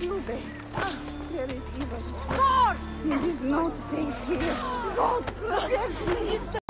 Lube. There is evil. God! It is not safe here. God, protect me.